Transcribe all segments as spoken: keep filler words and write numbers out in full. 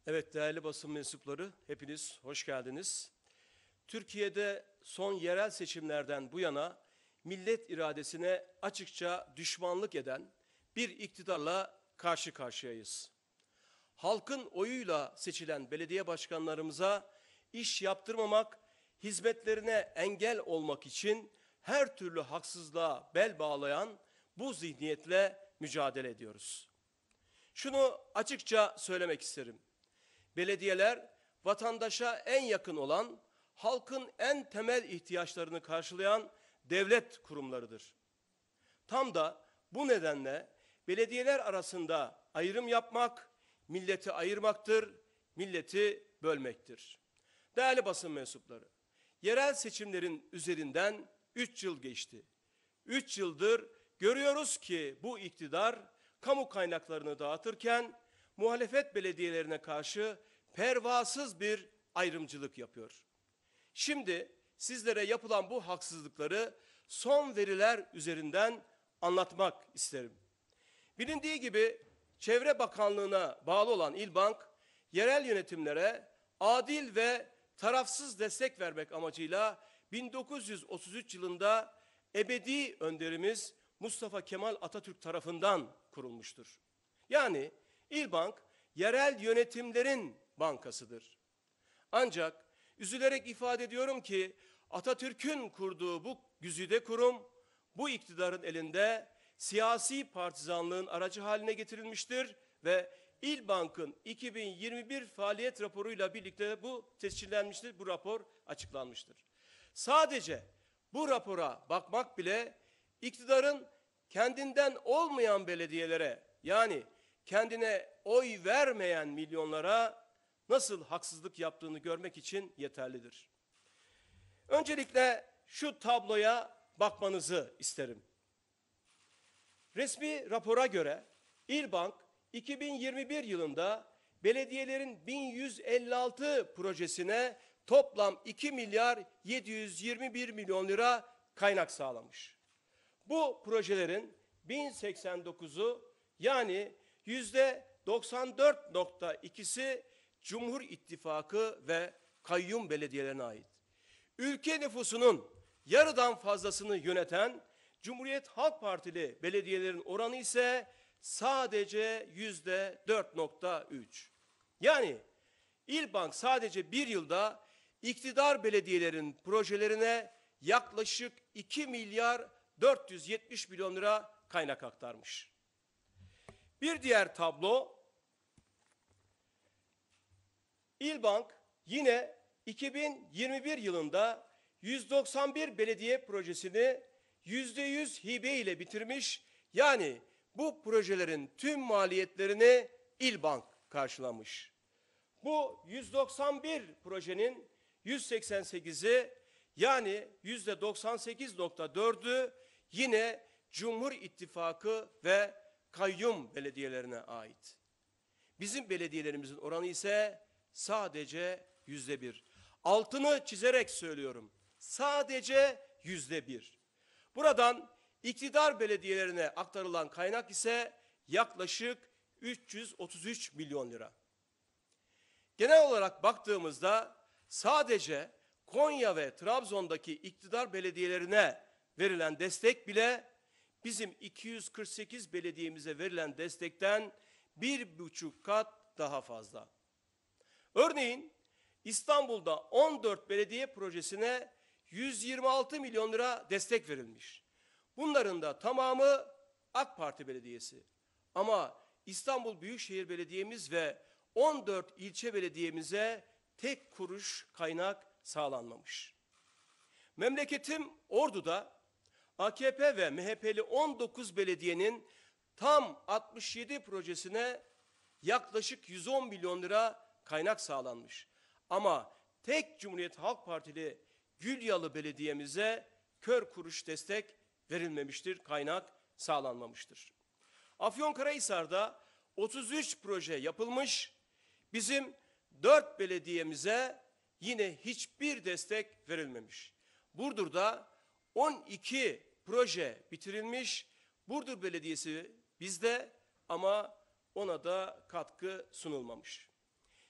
Evet, değerli basın mensupları, hepiniz hoş geldiniz. Türkiye'de son yerel seçimlerden bu yana millet iradesine açıkça düşmanlık eden bir iktidarla karşı karşıyayız. Halkın oyuyla seçilen belediye başkanlarımıza iş yaptırmamak, hizmetlerine engel olmak için her türlü haksızlığa bel bağlayan bu zihniyetle mücadele ediyoruz. Şunu açıkça söylemek isterim. Belediyeler vatandaşa en yakın olan, halkın en temel ihtiyaçlarını karşılayan devlet kurumlarıdır. Tam da bu nedenle belediyeler arasında ayrım yapmak, milleti ayırmaktır, milleti bölmektir. Değerli basın mensupları, yerel seçimlerin üzerinden üç yıl geçti. Üç yıldır görüyoruz ki bu iktidar kamu kaynaklarını dağıtırken muhalefet belediyelerine karşı pervasız bir ayrımcılık yapıyor. Şimdi sizlere yapılan bu haksızlıkları son veriler üzerinden anlatmak isterim. Bilindiği gibi Çevre Bakanlığı'na bağlı olan İlbank, yerel yönetimlere adil ve tarafsız destek vermek amacıyla bin dokuz yüz otuz üç yılında ebedi önderimiz Mustafa Kemal Atatürk tarafından kurulmuştur. Yani İlbank, yerel yönetimlerin bankasıdır. Ancak üzülerek ifade ediyorum ki Atatürk'ün kurduğu bu güzide kurum, bu iktidarın elinde siyasi partizanlığın aracı haline getirilmiştir ve İlbank'ın iki bin yirmi bir faaliyet raporuyla birlikte bu tescillenmiştir, bu rapor açıklanmıştır. Sadece bu rapora bakmak bile iktidarın kendinden olmayan belediyelere, yani kendine oy vermeyen milyonlara nasıl haksızlık yaptığını görmek için yeterlidir. Öncelikle şu tabloya bakmanızı isterim. Resmi rapora göre İlbank iki bin yirmi bir yılında belediyelerin bin yüz elli altı projesine toplam iki milyar yedi yüz yirmi bir milyon lira kaynak sağlamış. Bu projelerin bin seksen dokuzu yani yüzde doksan dört nokta ikisi Cumhur İttifakı ve kayyum belediyelerine ait. Ülke nüfusunun yarıdan fazlasını yöneten Cumhuriyet Halk Partili belediyelerin oranı ise sadece yüzde dört nokta üç. Yani İlbank sadece bir yılda iktidar belediyelerin projelerine yaklaşık iki milyar dört yüz yetmiş milyon lira kaynak aktarmış. Bir diğer tablo, İlbank yine iki bin yirmi bir yılında yüz doksan bir belediye projesini yüzde yüz hibe ile bitirmiş. Yani bu projelerin tüm maliyetlerini İlbank karşılamış. Bu yüz doksan bir projenin yüz seksen sekizi yani yüzde doksan sekiz nokta dördü yine Cumhur İttifakı ve kayyum belediyelerine ait. Bizim belediyelerimizin oranı ise sadece yüzde bir. Altını çizerek söylüyorum. Sadece yüzde bir. Buradan iktidar belediyelerine aktarılan kaynak ise yaklaşık üç yüz otuz üç milyon lira. Genel olarak baktığımızda sadece Konya ve Trabzon'daki iktidar belediyelerine verilen destek bile bizim iki yüz kırk sekiz belediyemize verilen destekten bir buçuk kat daha fazla. Örneğin İstanbul'da on dört belediye projesine yüz yirmi altı milyon lira destek verilmiş. Bunların da tamamı AK Parti belediyesi. Ama İstanbul Büyükşehir Belediye'miz ve on dört ilçe belediyemize tek kuruş kaynak sağlanmamış. Memleketim Ordu'da A K P ve M H P'li on dokuz belediyenin tam altmış yedi projesine yaklaşık yüz on milyon lira kaynak sağlanmış. Ama tek Cumhuriyet Halk Partili Gülyalı Belediye'mize kör kuruş destek verilmemiştir, kaynak sağlanmamıştır. Afyonkarahisar'da otuz üç proje yapılmış, bizim dört belediyemize yine hiçbir destek verilmemiş. Burdur'da on iki proje bitirilmiş, Burdur Belediyesi bizde ama ona da katkı sunulmamış.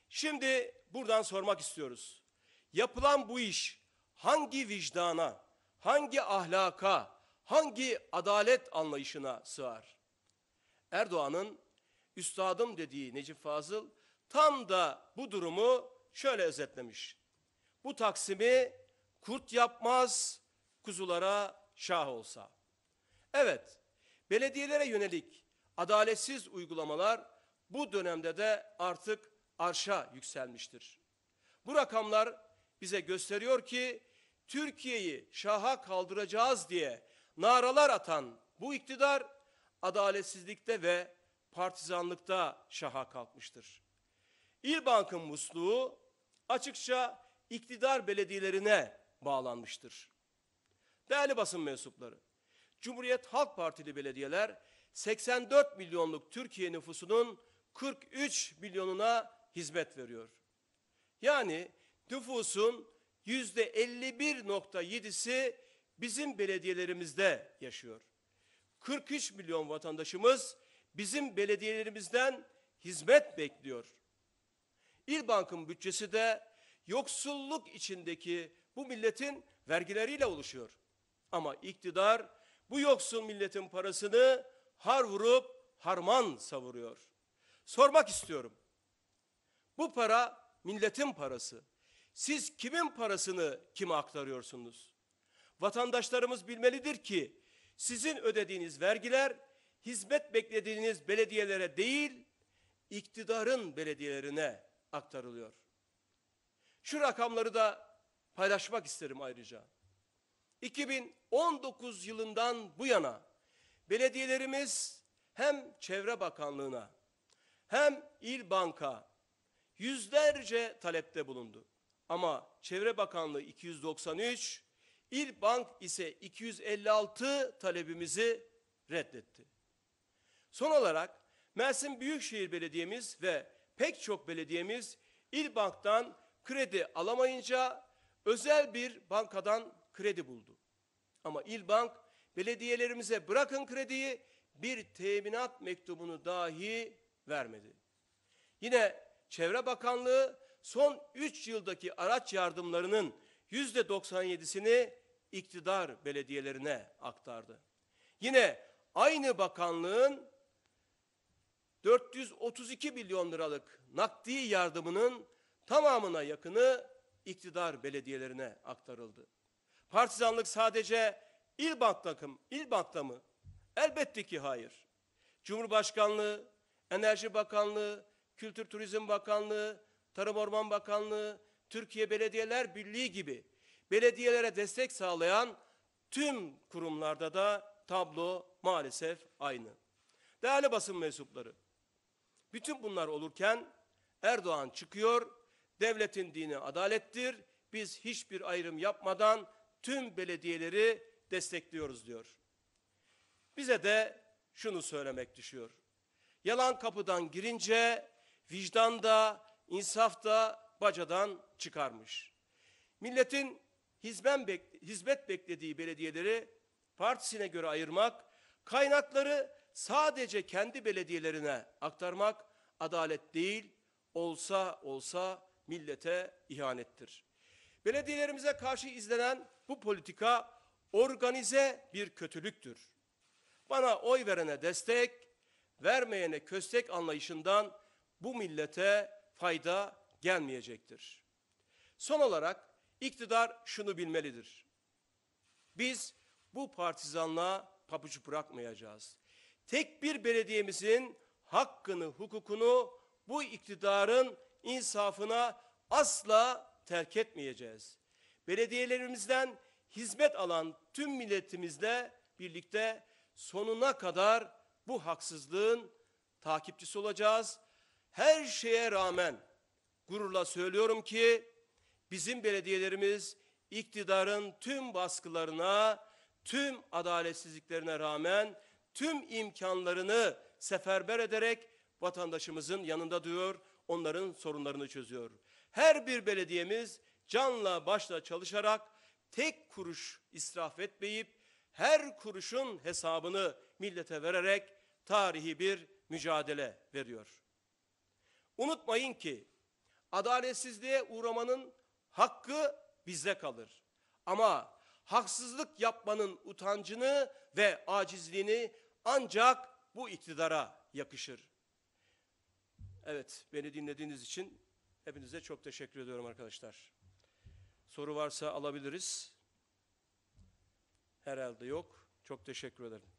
Şimdi buradan sormak istiyoruz. Yapılan bu iş hangi vicdana, hangi ahlaka, hangi adalet anlayışına sığar? Erdoğan'ın üstadım dediği Necip Fazıl tam da bu durumu şöyle özetlemiş. Bu Taksim'i kurt yapmaz, kuzulara şah olsa. Evet, belediyelere yönelik adaletsiz uygulamalar bu dönemde de artık arşa yükselmiştir. Bu rakamlar bize gösteriyor ki Türkiye'yi şaha kaldıracağız diye naralar atan bu iktidar adaletsizlikte ve partizanlıkta şaha kalkmıştır. İlbank'ın musluğu açıkça iktidar belediyelerine bağlanmıştır. Değerli basın mensupları, Cumhuriyet Halk Partili belediyeler seksen dört milyonluk Türkiye nüfusunun kırk üç milyonuna hizmet veriyor. Yani nüfusun yüzde elli bir nokta yedisi bizim belediyelerimizde yaşıyor. kırk üç milyon vatandaşımız bizim belediyelerimizden hizmet bekliyor. İlbank'ın bütçesi de yoksulluk içindeki bu milletin vergileriyle oluşuyor. Ama iktidar bu yoksul milletin parasını har vurup harman savuruyor. Sormak istiyorum. Bu para milletin parası. Siz kimin parasını kime aktarıyorsunuz? Vatandaşlarımız bilmelidir ki sizin ödediğiniz vergiler hizmet beklediğiniz belediyelere değil, iktidarın belediyelerine aktarılıyor. Şu rakamları da paylaşmak isterim ayrıca. iki bin on dokuz yılından bu yana belediyelerimiz hem Çevre Bakanlığı'na hem İl Bank'a yüzlerce talepte bulundu. Ama Çevre Bakanlığı iki yüz doksan üç, İl Bank ise iki yüz elli altı talebimizi reddetti. Son olarak Mersin Büyükşehir Belediye'miz ve pek çok belediyemiz İl Bank'tan kredi alamayınca özel bir bankadan kredi buldu. Ama İl Bank belediyelerimize bırakın krediyi, bir teminat mektubunu dahi vermedi. Yine Çevre Bakanlığı son üç yıldaki araç yardımlarının yüzde doksan yedisini iktidar belediyelerine aktardı. Yine aynı bakanlığın dört yüz otuz iki milyon liralık nakdi yardımının tamamına yakını iktidar belediyelerine aktarıldı. Partizanlık sadece İl Bank'ta mı? İl Bank'ta mı? Elbette ki hayır. Cumhurbaşkanlığı, Enerji Bakanlığı, Kültür Turizm Bakanlığı, Tarım Orman Bakanlığı, Türkiye Belediyeler Birliği gibi belediyelere destek sağlayan tüm kurumlarda da tablo maalesef aynı. Değerli basın mensupları, bütün bunlar olurken Erdoğan çıkıyor, devletin dini adalettir, biz hiçbir ayrım yapmadan tüm belediyeleri destekliyoruz diyor. Bize de şunu söylemek düşüyor. Yalan kapıdan girince vicdan da, insaf da bacadan çıkarmış. Milletin hizmet beklediği belediyeleri partisine göre ayırmak, kaynakları sadece kendi belediyelerine aktarmak adalet değil, olsa olsa millete ihanettir. Belediyelerimize karşı izlenen bu politika organize bir kötülüktür. Bana oy verene destek, vermeyene köstek anlayışından bu millete fayda gelmeyecektir. Son olarak iktidar şunu bilmelidir. Biz bu partizanlığa pabuç bırakmayacağız. Tek bir belediyemizin hakkını, hukukunu bu iktidarın insafına asla terk etmeyeceğiz. Belediyelerimizden hizmet alan tüm milletimizle birlikte sonuna kadar bu haksızlığın takipçisi olacağız. Her şeye rağmen gururla söylüyorum ki bizim belediyelerimiz iktidarın tüm baskılarına, tüm adaletsizliklerine rağmen tüm imkanlarını seferber ederek vatandaşımızın yanında duruyor, onların sorunlarını çözüyor. Her bir belediyemiz canla başla çalışarak tek kuruş israf etmeyip her kuruşun hesabını millete vererek tarihi bir mücadele veriyor. Unutmayın ki adaletsizliğe uğramanın hakkı bizde kalır. Ama haksızlık yapmanın utancını ve acizliğini ancak bu iktidara yakışır. Evet, beni dinlediğiniz için hepinize çok teşekkür ediyorum arkadaşlar. Soru varsa alabiliriz. Herhalde yok. Çok teşekkür ederim.